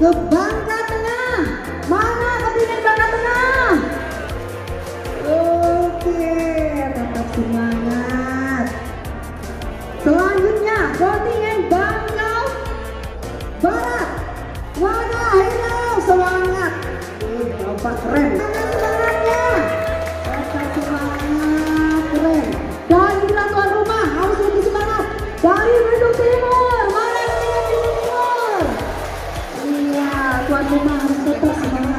ke Bangka Tengah. Mana kontingen Bangka Tengah? Oke, tetap semangat. Selanjutnya kontingen Bangka Barat. Mana ayo semangat. Bapak keren. Semangatnya. Tetap semangat, keren. Dan juga tuan rumah harus lebih semangat. Dari Belitung Timur, mana kontingen Belitung Timur? Iya, tuan rumah harus tetap semangat.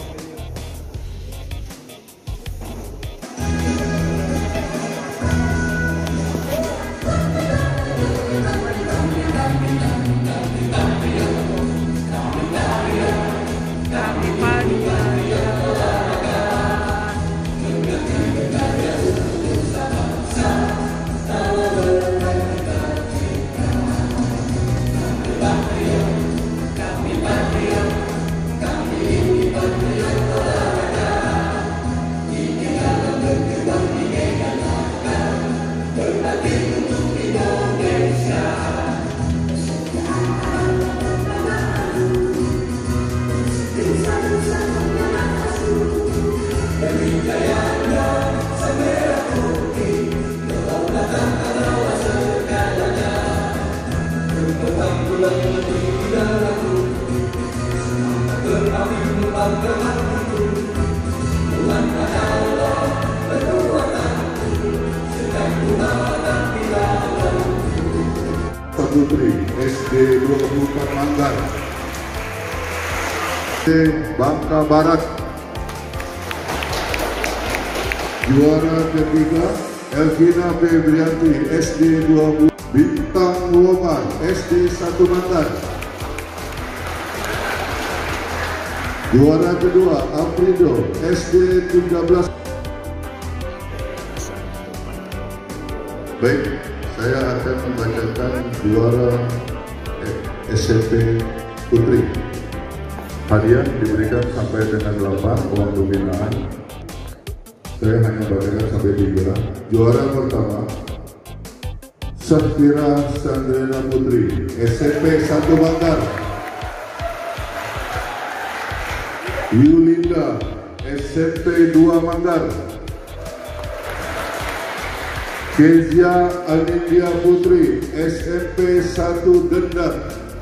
Putri SD 24 Manggar, Bangka Barat. Juara ketiga Elvina Febrianti SD 20, Bintang Woman SD 1 Manggar. Juara kedua Aprido SD 13. Baik, saya akan membacakan juara SMP Putri. Hadiah diberikan sampai dengan 8, uang pembinaan saya hanya bacakan sampai 3. Juara pertama Safira Sandrina Putri SMP 1 Manggar. Yulinda SMP 2 Manggar. Kezia Anindya Putri SMP 1 Dendang.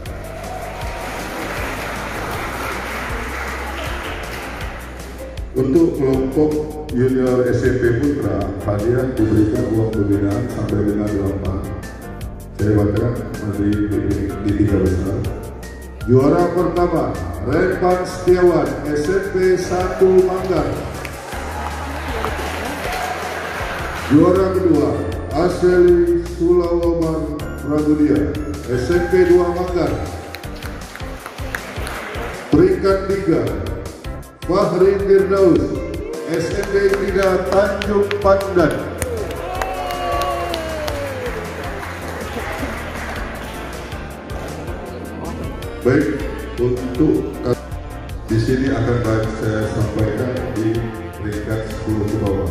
Untuk kelompok junior SMP Putra, hadiah diberikan uang pembinaan sampai dengan 8. Saya bacakan di 3 besar. Juara pertama Renpan Setiawan SMP 1 Manggar. Juara kedua Aseli Sulawaman Prabudia SMP 2 Manggar. Peringkat 3 Fahri Firdaus SMP 3 Tanjung Pandan. Baik, untuk di sini akan saya sampaikan di peringkat 10 ke bawah.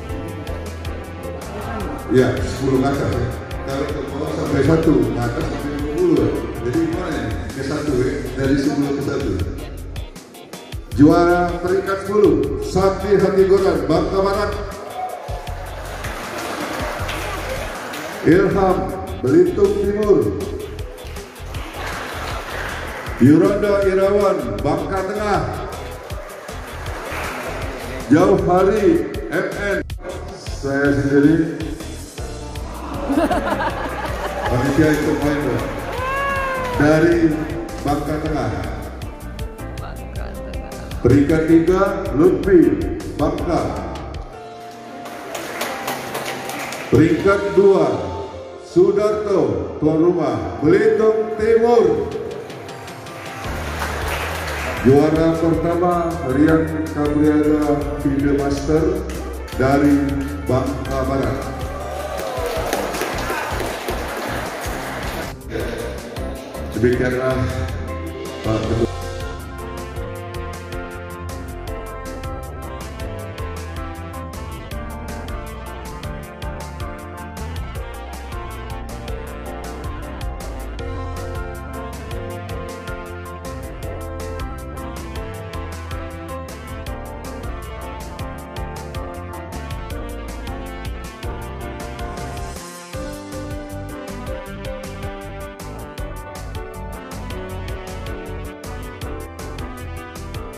Ya, 10 ke atas ya. Kalau ke bawah sampai 1, ke atas sampai 20. Jadi gimana ya? Ke 1 ya, dari 10 ke 1. Juara peringkat 10 Sakti Hatigoran Bangka Barat. Ilham Belitung Timur. Yuranda Irawan Bangka Tengah. Jauh Hari MN. Saya sendiri panitia ikut main dari Bangka Tengah. Peringkat 3 Lutfi Bangka. Peringkat 2 Sudarto tuan rumah Belitung Timur. Juara pertama Rian Kabriada Video Master dari Bangka Barat. Demikianlah Pak Ketua.